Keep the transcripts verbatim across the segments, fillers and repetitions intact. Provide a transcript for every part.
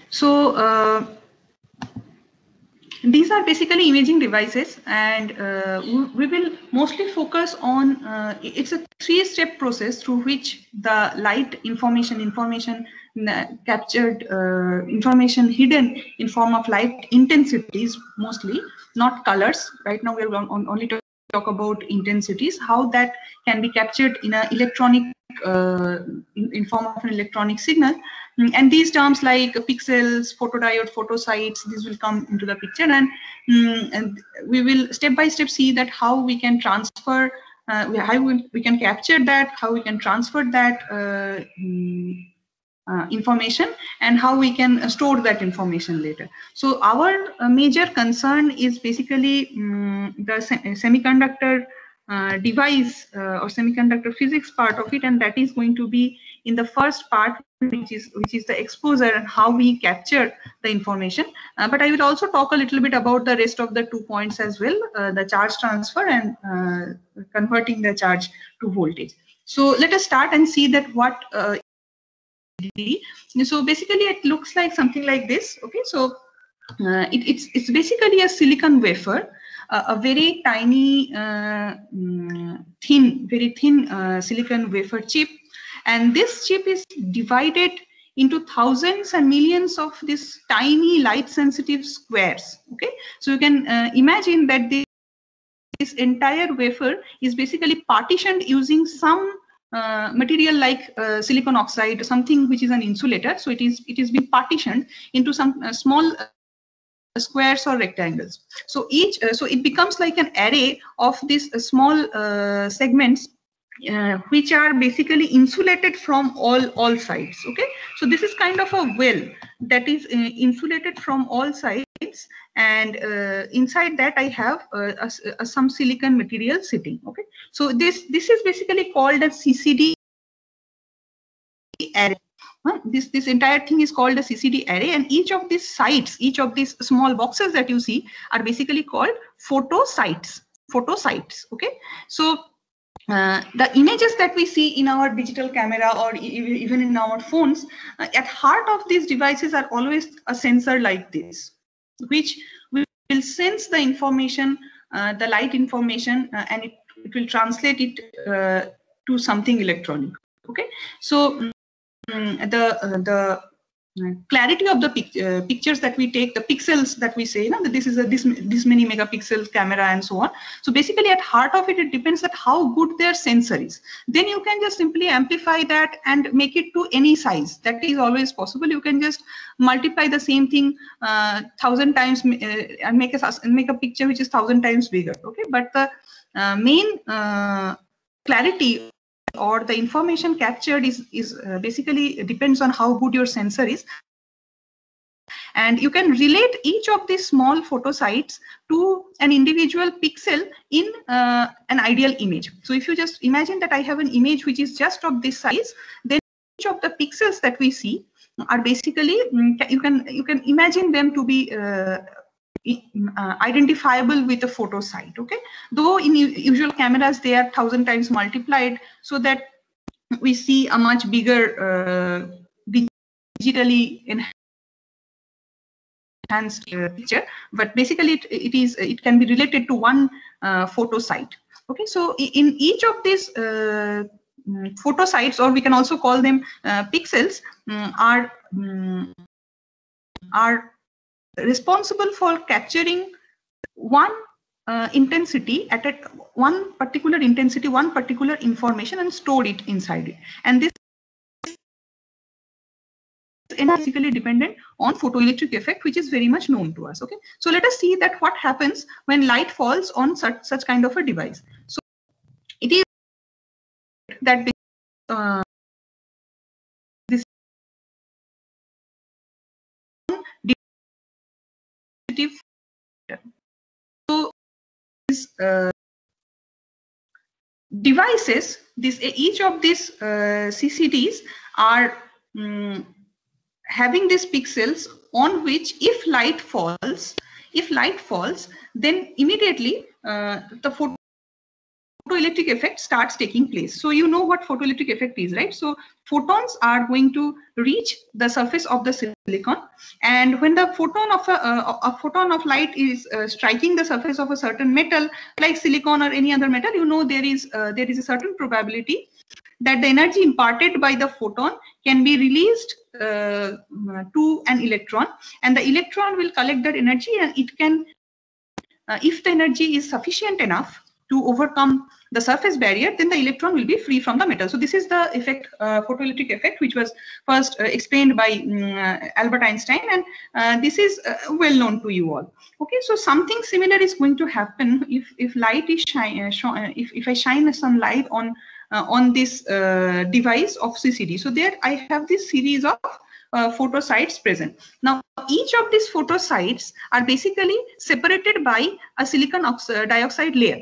So uh, these are basically imaging devices, and uh, we, we will mostly focus on, uh, it's a three-step process through which the light information, information uh, captured, uh, information hidden in form of light intensities mostly, not colors. Right now we are on, only talk about intensities, how that can be captured in an electronic, uh, in, in form of an electronic signal. And these terms like pixels, photodiode, photosites, these will come into the picture, and, um, and we will step by step see that how we can transfer, uh, how we, we can capture that, how we can transfer that uh, um, uh, information, and how we can store that information later. So our uh, major concern is basically um, the se semiconductor uh, device uh, or semiconductor physics part of it, and that is going to be in the first part, which is which is the exposure and how we capture the information. Uh, but I will also talk a little bit about the rest of the two points as well, uh, the charge transfer and uh, converting the charge to voltage. So let us start and see that what uh, so basically it looks like something like this. Okay, so uh, it, it's it's basically a silicon wafer, uh, a very tiny uh, mm, thin very thin uh, silicon wafer chip, and this chip is divided into thousands and millions of these tiny light sensitive squares. Okay, so you can uh, imagine that this, this entire wafer is basically partitioned using some uh, material like uh, silicon oxide, something which is an insulator. So it is it is being partitioned into some uh, small uh, squares or rectangles. So each uh, so it becomes like an array of these uh, small uh, segments uh, which are basically insulated from all all sides. Okay, so this is kind of a well that is uh, insulated from all sides, and uh, inside that I have uh, a, a, some silicon material sitting. Okay, so this this is basically called a C C D array. This this entire thing is called a C C D array, and each of these sites, each of these small boxes that you see are basically called photosites. Photosites. Okay, so uh, the images that we see in our digital camera or e even in our phones, uh, at heart of these devices are always a sensor like this, which will sense the information, uh, the light information, uh, and it, it will translate it uh, to something electronic. Okay, so um, the uh, the clarity of the pic uh, pictures that we take, the pixels that we say, you know, that this is a this this many megapixel camera and so on. So basically, at heart of it, it depends on how good their sensor is. Then you can just simply amplify that and make it to any size. That is always possible. You can just multiply the same thing uh, thousand times uh, and make a make a picture which is thousand times bigger. Okay, but the uh, main uh, clarity or the information captured is is uh, basically depends on how good your sensor is, and you can relate each of these small photosites to an individual pixel in uh, an ideal image. So if you just imagine that I have an image which is just of this size, then each of the pixels that we see are basically, you can you can imagine them to be uh, Uh, identifiable with a photo site. Okay, though in usual cameras they are thousand times multiplied so that we see a much bigger uh, digitally enhanced uh, picture, but basically it, it is it can be related to one uh, photo site. Okay, so in each of these uh, photo sites, or we can also call them uh, pixels, um, are um, are responsible for capturing one uh, intensity at a, one particular intensity, one particular information, and store it inside it. And this is basically dependent on photoelectric effect, which is very much known to us. Okay, so let us see that what happens when light falls on such such kind of a device. So it is that uh, this so this uh, devices, this each of these uh, C C Ds are um, having these pixels on which, if light falls, if light falls, then immediately uh, the photo photoelectric effect starts taking place. So you know what photoelectric effect is, right? So photons are going to reach the surface of the silicon, and when the photon of a, uh, a photon of light is uh, striking the surface of a certain metal like silicon or any other metal, you know there is uh, there is a certain probability that the energy imparted by the photon can be released uh, to an electron, and the electron will collect that energy, and it can, uh, if the energy is sufficient enough to overcome the surface barrier, then the electron will be free from the metal. So this is the effect, uh, photoelectric effect, which was first uh, explained by um, uh, Albert Einstein, and uh, this is uh, well known to you all. Okay, so something similar is going to happen if if light is shine, uh, uh, if if I shine some light on uh, on this uh, device of C C D. So there I have this series of uh, photosites present. Now each of these photosites are basically separated by a silicon dioxide layer.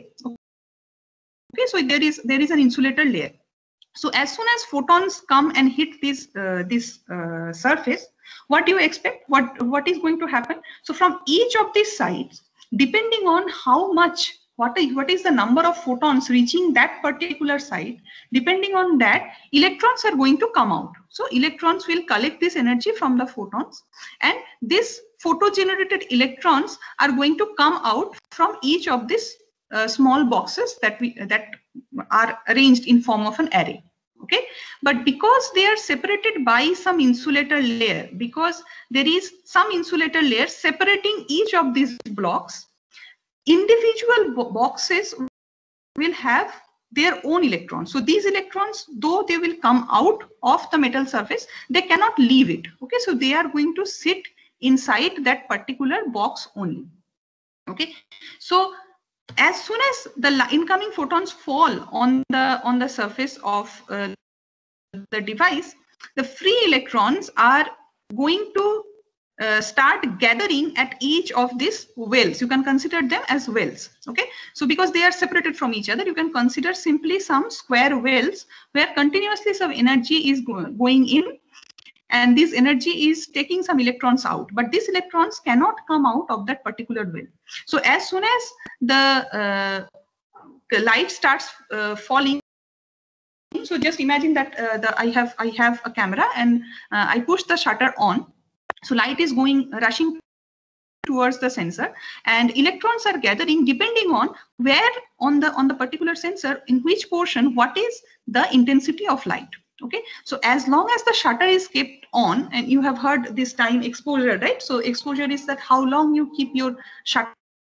Okay, so there is there is an insulator layer. So as soon as photons come and hit this uh, this uh, surface, what do you expect? What what is going to happen? So from each of these sides, depending on how much, what is what is the number of photons reaching that particular site, depending on that, electrons are going to come out. So electrons will collect this energy from the photons, and this photo-generated electrons are going to come out from each of these uh, small boxes that we that are arranged in form of an array. Okay, but because they are separated by some insulator layer, because there is some insulator layer separating each of these blocks, individual boxes will have their own electrons. So these electrons, though they will come out of the metal surface, they cannot leave it. Okay, so they are going to sit inside that particular box only. Okay, so as soon as the incoming photons fall on the on the surface of uh, the device, the free electrons are going to uh, start gathering at each of these wells. You can consider them as wells. Okay, so because they are separated from each other, you can consider simply some square wells where continuously some energy is go going in, and this energy is taking some electrons out, but these electrons cannot come out of that particular well. So as soon as the, uh, the light starts uh, falling, so just imagine that uh, the, I have I have a camera, and uh, I push the shutter on. So light is going rushing towards the sensor, and electrons are gathering depending on where on the on the particular sensor, in which portion, what is the intensity of light. Okay, so as long as the shutter is kept on, and you have heard this time exposure, right? So exposure is that how long you keep your shutter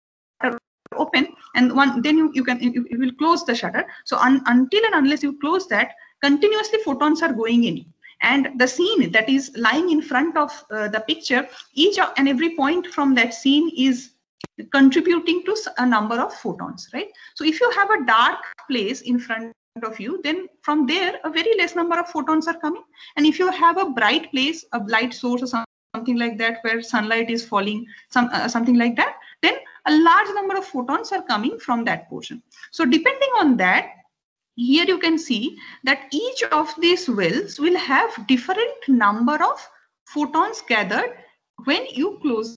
open, and one then you, you can you, you will close the shutter. So un, until and unless you close that, continuously photons are going in, and the scene that is lying in front of uh, the picture, each and every point from that scene is contributing to a number of photons, right? So if you have a dark place in front of you, then from there a very less number of photons are coming, and if you have a bright place, a light source or something like that where sunlight is falling, some uh, something like that, then a large number of photons are coming from that portion. So depending on that, here you can see that each of these wells will have different number of photons gathered when you close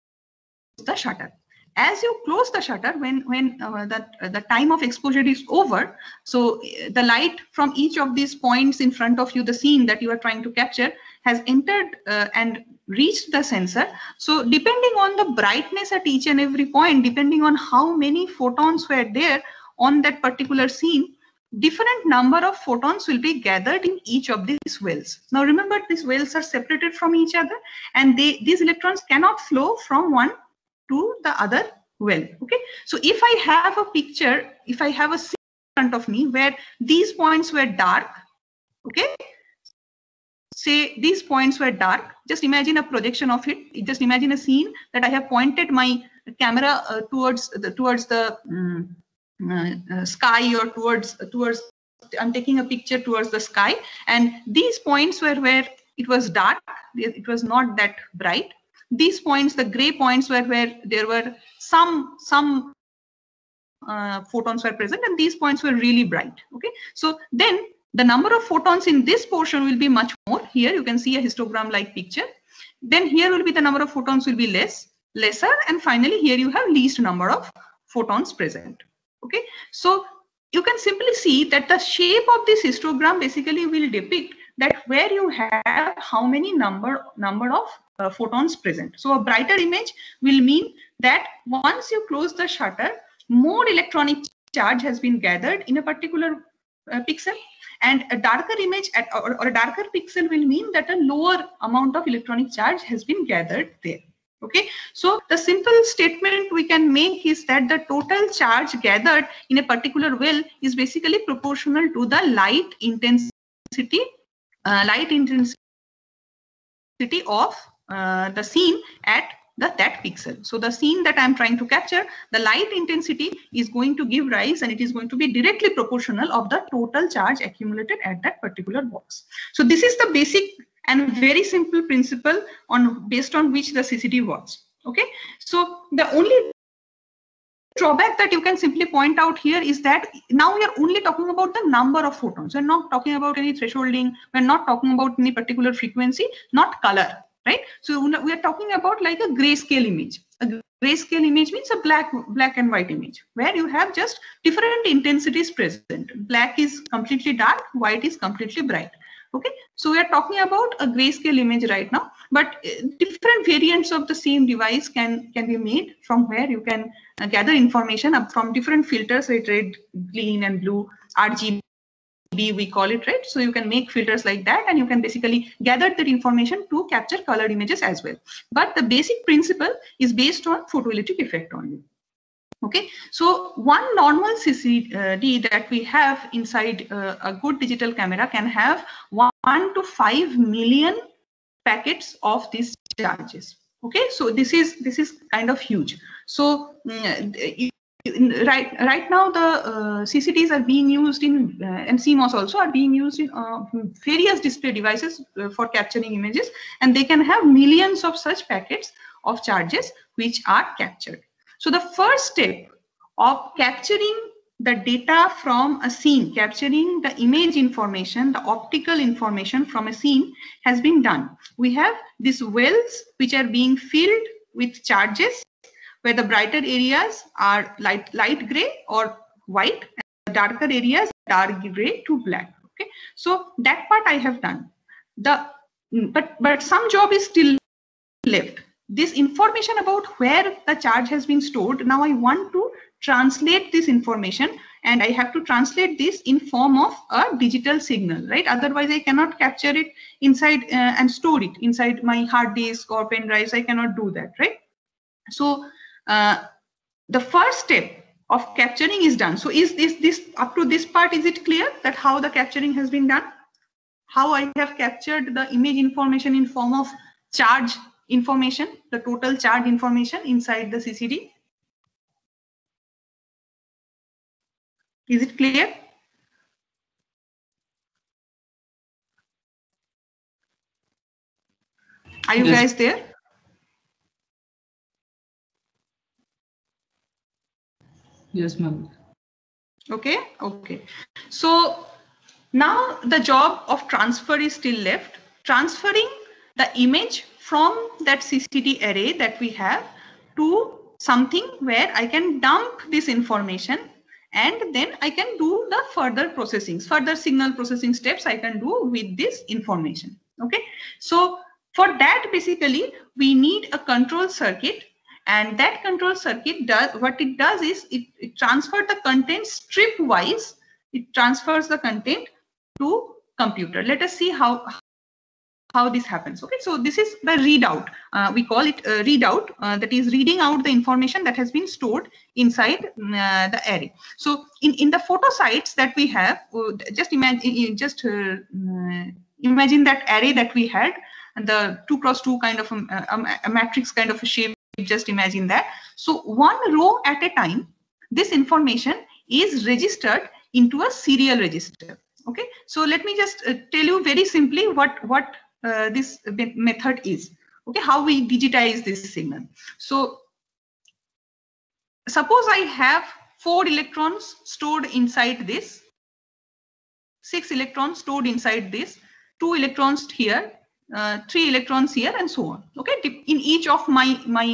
the shutter. As you close the shutter, when when uh, the, uh, the time of exposure is over, so uh, the light from each of these points in front of you, the scene that you are trying to capture, has entered uh, and reached the sensor. So depending on the brightness at each and every point, depending on how many photons were there on that particular scene, different number of photons will be gathered in each of these wells. Now remember, these wells are separated from each other, and they these electrons cannot flow from one to the other well. Okay, so if I have a picture, if I have a scene in front of me where these points were dark, okay, say these points were dark, just imagine a projection of it. Just imagine a scene that I have pointed my camera uh, towards the towards the um, uh, uh, sky, or towards towards I'm taking a picture towards the sky, and these points were where it was dark, it was not that bright. These points, the gray points, were where there were some some uh, photons were present, and these points were really bright. Okay, so then the number of photons in this portion will be much more. Here you can see a histogram like picture. Then here will be the number of photons will be less, lesser, and finally here you have least number of photons present. Okay, so you can simply see that the shape of this histogram basically will depict that where you have how many number number of uh, photons present. So a brighter image will mean that once you close the shutter, more electronic charge has been gathered in a particular uh, pixel, and a darker image at, or, or a darker pixel will mean that a lower amount of electronic charge has been gathered there. Okay, so the simple statement we can make is that the total charge gathered in a particular well is basically proportional to the light intensity, uh, light intensity of uh, the scene at the that pixel. So the scene that I'm trying to capture, the light intensity is going to give rise, and it is going to be directly proportional of the total charge accumulated at that particular box. So this is the basic and very simple principle on based on which the C C T works. Okay, so the only drawback that you can simply point out here is that now we are only talking about the number of photons. We're not talking about any thresholding. We're not talking about any particular frequency, not color, right? So we are talking about like a grayscale image. A grayscale image means a black, black and white image where you have just different intensities present. Black is completely dark, white is completely bright. Okay, so we are talking about a grayscale image right now, but different variants of the same device can can be made from where you can uh, gather information up from different filters, like red, green, and blue, R G B we call it, right? So you can make filters like that, and you can basically gather that information to capture colored images as well. But the basic principle is based on photoelectric effect only. Okay, so one normal C C D that we have inside uh, a good digital camera can have one to five million packets of these charges. Okay, so this is this is kind of huge. So uh, right right now the uh, C C Ts are being used in uh, and C MOS also are being used in uh, various display devices uh, for capturing images, and they can have millions of such packets of charges which are captured. So the first step of capturing the data from a scene, capturing the image information, the optical information from a scene has been done. We have these wells which are being filled with charges, where the brighter areas are light, light gray or white, and the darker areas dark gray to black. Okay, so that part I have done. The but but some job is still left. This information about where the charge has been stored, now I want to translate this information, and I have to translate this in form of a digital signal, right? Otherwise I cannot capture it inside uh, and store it inside my hard disk or pen drives. I cannot do that, right? So uh, the first step of capturing is done. So is this this up to this part, is it clear that how the capturing has been done? How I have captured the image information in form of charge information, the total charge information inside the C C D. Is it clear? Are you yes. guys there? Yes, ma'am. Okay, okay. So now the job of transfer is still left. Transferring the image from that C C D array that we have to something where I can dump this information, and then I can do the further processing, further signal processing steps I can do with this information. Okay, so for that basically we need a control circuit, and that control circuit does what it does is it, it transfers the content strip wise. It transfers the content to computer. Let us see how how this happens. Okay, so this is the readout. Uh, we call it a readout, uh, that is reading out the information that has been stored inside uh, the array. So in, in the photo sites that we have, uh, just imagine, just uh, uh, imagine that array that we had, and the two cross two kind of a, a, a matrix kind of a shape. Just imagine that. So one row at a time, this information is registered into a serial register. Okay, so let me just uh, tell you very simply what what uh, this method is. Okay, how we digitize this signal. So suppose I have four electrons stored inside this, six electrons stored inside this, two electrons here, uh, three electrons here, and so on. Okay, in each of my my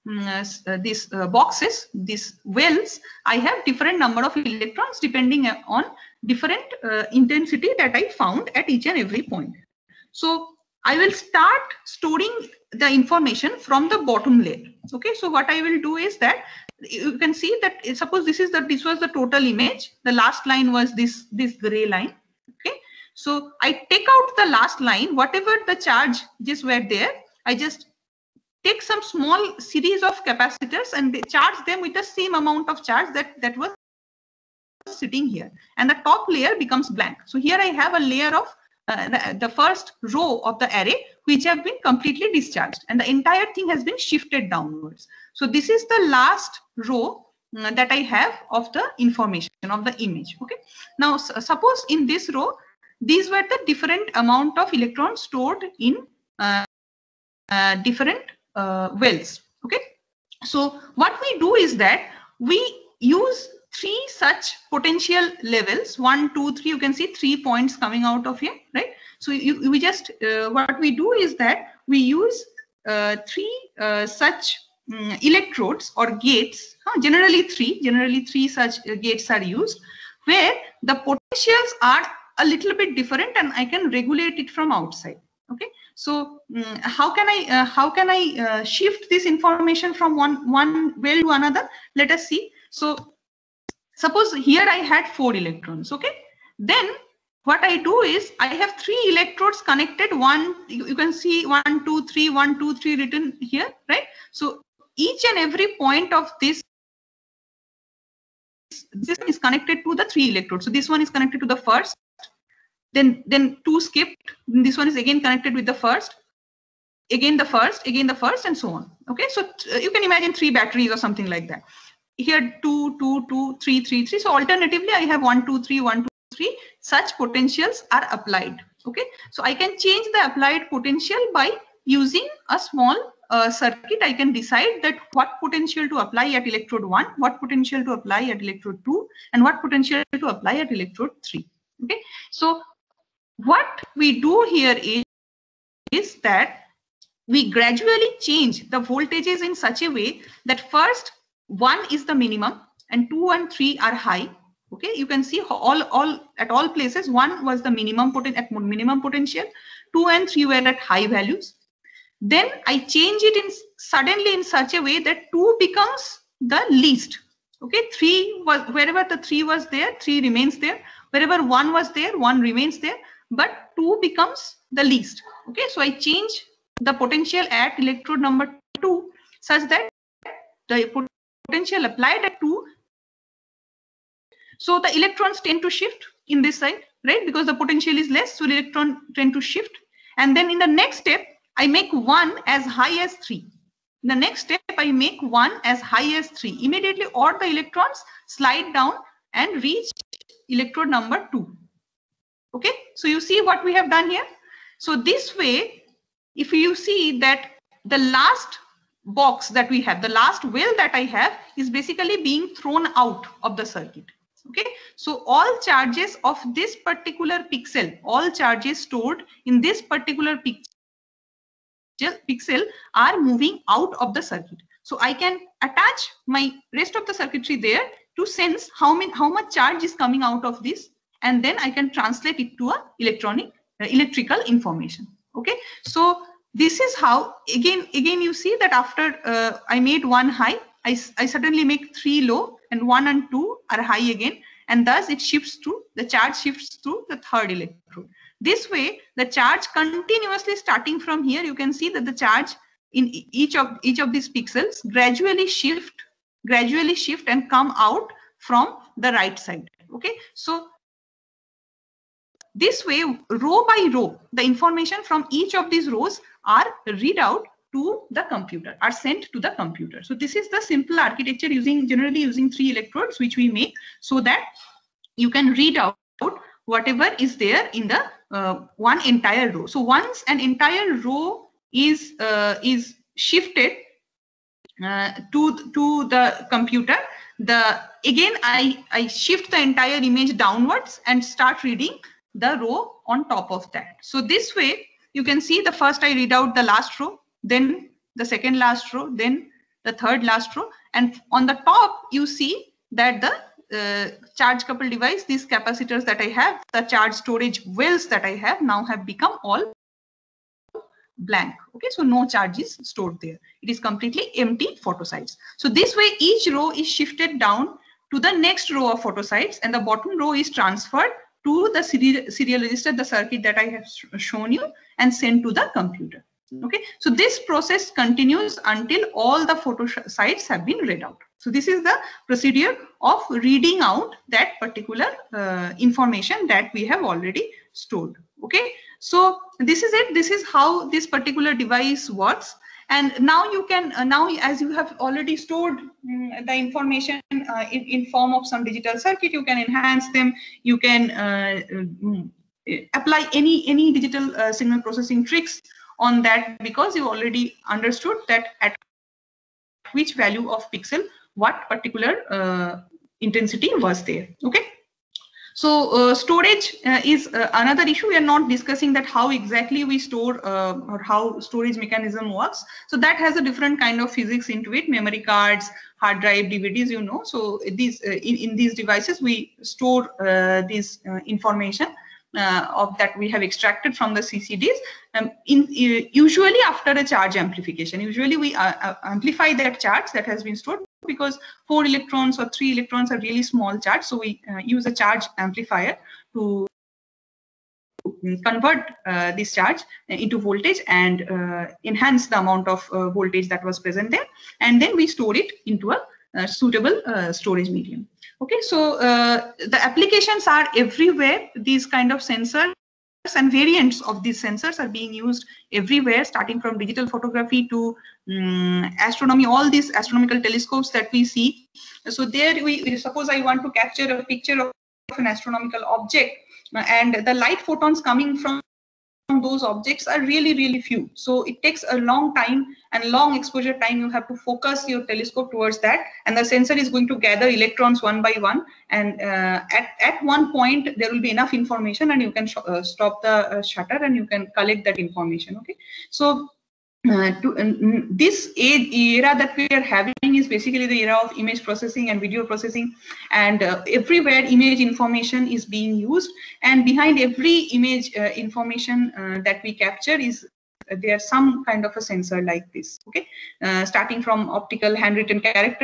uh, these uh, boxes, these wells, I have different number of electrons depending on different uh, intensity that I found at each and every point. So I will start storing the information from the bottom layer. Okay, so what I will do is that you can see that suppose this is the this was the total image. The last line was this this gray line. Okay, so I take out the last line, whatever the charges were there, I just take some small series of capacitors and they charge them with the same amount of charge that that was sitting here, and the top layer becomes blank. So here I have a layer of uh, the, the first row of the array which have been completely discharged, and the entire thing has been shifted downwards. So this is the last row uh, that I have of the information of the image. Okay, now suppose in this row these were the different amount of electrons stored in uh, uh, different uh, wells. Okay, so what we do is that we use three such potential levels, one, two, three. You can see three points coming out of here, right? So you, we just uh, what we do is that we use uh, three uh, such um, electrodes or gates. Huh? Generally three. Generally three such uh, gates are used, where the potentials are a little bit different, and I can regulate it from outside. Okay, so um, how can I uh, how can I uh, shift this information from one one well to another? Let us see. So suppose here I had four electrons. Okay, then what I do is I have three electrodes connected. One, you, you can see one, two, three, one, two, three written here, right? So each and every point of this this is connected to the three electrodes. So this one is connected to the first. Then, then two skipped. This one is again connected with the first, again the first, again the first, and so on. Okay, so uh, you can imagine three batteries or something like that. Here two, two, two, three, three, three. So alternatively, I have one, two, three, one, two, three. Such potentials are applied. Okay, so I can change the applied potential by using a small uh, circuit. I can decide that what potential to apply at electrode one, what potential to apply at electrode two, and what potential to apply at electrode three. Okay, so what we do here is, is that we gradually change the voltages in such a way that first one is the minimum and two and three are high. Okay, you can see all all at all places one was the minimum poten at minimum potential, two and three were at high values. Then I change it in suddenly in such a way that two becomes the least. Okay, three was wherever the three was there, three remains there. Wherever one was there, one remains there, but two becomes the least. Okay, so I change the potential at electrode number two such that the potential applied at two, so the electrons tend to shift in this side, right? Because the potential is less, so the electron tend to shift. And then in the next step, I make one as high as three. In the next step, I make one as high as three. Immediately, all the electrons slide down and reach electrode number two. Okay, so you see what we have done here. So this way, if you see that the last box that we have, the last well that I have is basically being thrown out of the circuit. Okay, so all charges of this particular pixel, all charges stored in this particular pixel, pixel are moving out of the circuit. So I can attach my rest of the circuitry there to sense how many, how much charge is coming out of this, and then I can translate it to a electronic uh, electrical information. Okay, so this is how again again you see that after uh, I made one high, I, I suddenly make three low, and one and two are high again, and thus it shifts to the charge shifts to the third electrode. This way the charge continuously starting from here, you can see that the charge in each of each of these pixels gradually shift gradually shift and come out from the right side. Okay, so this way, row by row, the information from each of these rows are read out to the computer, are sent to the computer. So this is the simple architecture using generally using three electrodes, which we make so that you can read out whatever is there in the uh, one entire row. So once an entire row is uh, is shifted uh, to to the computer, the again I I shift the entire image downwards and start reading the row on top of that. So this way you can see the first I read out the last row, then the second last row, then the third last row, and on the top you see that the uh, charge coupled device, these capacitors that I have, the charge storage wells that I have now have become all blank. Okay, so no charge is stored there. It is completely empty photosites. So this way each row is shifted down to the next row of photosites, and the bottom row is transferred to the serial, serial register, the circuit that I have sh shown you, and sent to the computer. Okay, so this process continues until all the photosites have been read out. So this is the procedure of reading out that particular uh, information that we have already stored. Okay, so this is it. This is how this particular device works. And now you can, uh, now as you have already stored um, the information uh, in, in form of some digital circuit, you can enhance them. You can uh, um, apply any, any digital uh, signal processing tricks on that, because you already understood that at which value of pixel what particular uh, intensity was there. Okay. So uh, storage uh, is uh, another issue. We are not discussing that how exactly we store uh, or how storage mechanism works. So that has a different kind of physics into it. Memory cards, hard drive, D V Ds, you know. So these uh, in, in these devices we store uh, this uh, information uh, of that we have extracted from the C C Ds. Um, in uh, usually after a charge amplification, usually we uh, uh, amplify that charge that has been stored, because four electrons or three electrons are really small charge. So we uh, use a charge amplifier to convert uh, this charge into voltage and uh, enhance the amount of uh, voltage that was present there. And then we store it into a uh, suitable uh, storage medium. Okay, so uh, the applications are everywhere. These kind of sensors and variants of these sensors are being used everywhere, starting from digital photography to um, astronomy, all these astronomical telescopes that we see. So there we, suppose I want to capture a picture of an astronomical object, and the light photons coming from those objects are really, really few. So it takes a long time and long exposure time. You have to focus your telescope towards that, and the sensor is going to gather electrons one by one. And uh, at, at one point, there will be enough information, and you can uh, stop the uh, shutter and you can collect that information. Okay. So Uh, to, uh, this age, era that we are having is basically the era of image processing and video processing, and uh, everywhere image information is being used, and behind every image uh, information uh, that we capture is uh, there's some kind of a sensor like this. Okay, uh, starting from optical handwritten character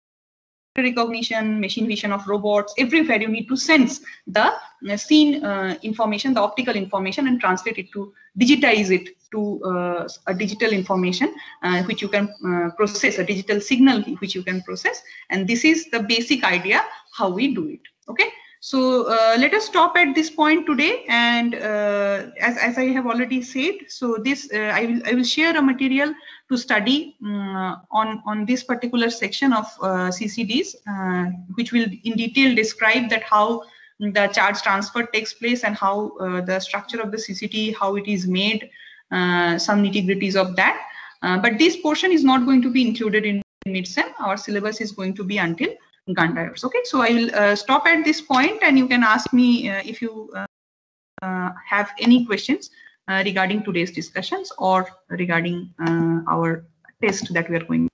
recognition, machine vision of robots, everywhere you need to sense the uh, scene uh, information, the optical information, and translate it to digitize it to uh, a digital information uh, which you can uh, process, a digital signal which you can process. And this is the basic idea how we do it. Okay. So uh, let us stop at this point today, and uh, as, as I have already said, so this uh, I will I will share a material to study um, on on this particular section of uh, C C Ds, uh, which will in detail describe that how the charge transfer takes place and how uh, the structure of the C C D, how it is made, uh, some nitty-gritties of that. Uh, but this portion is not going to be included in mid-sem. Our syllabus is going to be until gun diodes. Okay, so I will uh, stop at this point, and you can ask me uh, if you uh, uh, have any questions uh, regarding today's discussions or regarding uh, our test that we are going